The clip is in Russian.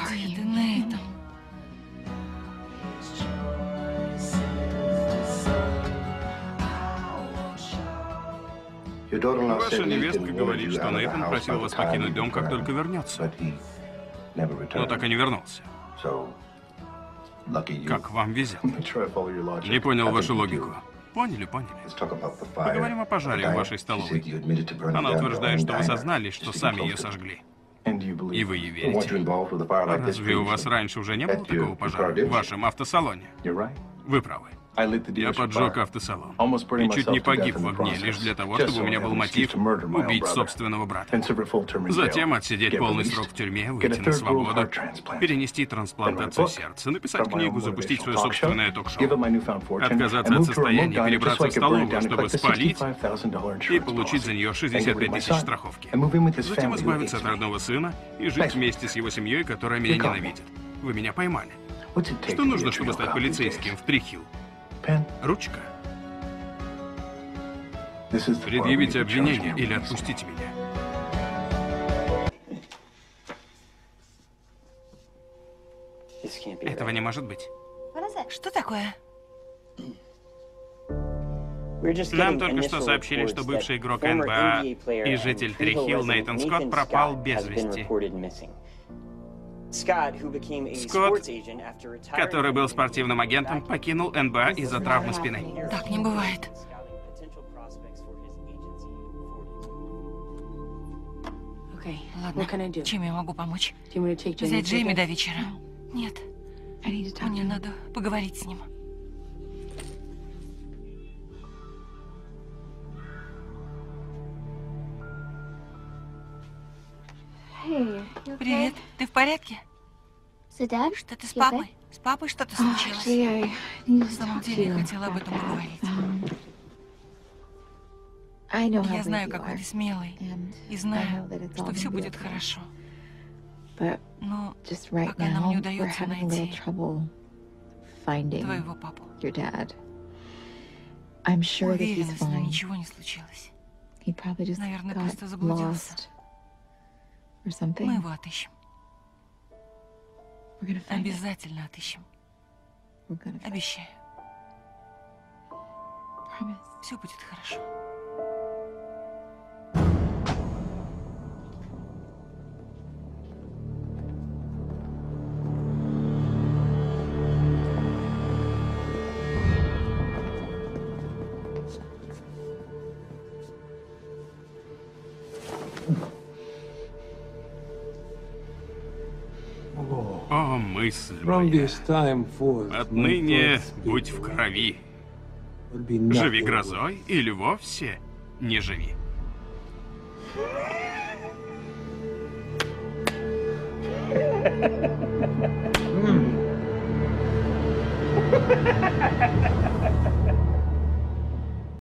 Господи, Нейтан. Ваша невестка говорит, что Нейтан просил вас покинуть дом, как только вернется. Но так и не вернулся. Как вам везет. Не понял вашу логику. Поняли. Поговорим о пожаре в вашей столовой. Она утверждает, что вы сознались, что сами ее сожгли. И вы ей верите. Разве у вас раньше уже не было такого пожара в вашем автосалоне? Вы правы. Я поджег автосалон и чуть не погиб в огне, лишь для того, чтобы у меня был мотив убить собственного брата. Затем отсидеть полный срок в тюрьме, выйти на свободу, перенести трансплантацию сердца, написать книгу, запустить свое собственное ток-шоу, отказаться от состояния, перебраться в столовую, чтобы спалить и получить за нее 65 тысяч страховки. Затем избавиться от родного сына и жить вместе с его семьей, которая меня ненавидит. Вы меня поймали. Что нужно, чтобы стать полицейским в Трихилл? Ручка. Предъявите обвинение или отпустите меня. Этого не может быть. Что такое? Нам только что сообщили, что бывший игрок НБА и житель Трихилл Нейтан Скотт пропал без вести. Скотт, Который был спортивным агентом, покинул НБА из-за травмы спины. Так не бывает. Ладно, чем я могу помочь? Взять Джейми до вечера? Нет. Мне надо поговорить с ним. Привет, ты в порядке? Что ты с папой? С папой что-то случилось? На самом деле я хотела об этом поговорить. Я знаю, какой ты смелый, и знаю, что все будет хорошо. Но пока нам не удается найти твоего папу. Уверена, с ним ничего не случилось. Наверное, просто заблудился. Мы его отыщем. Обязательно отыщем. Обещаю. Все будет хорошо. О, мысль моя. Отныне будь в крови. Живи грозой или вовсе не живи. Ha ha ha ha!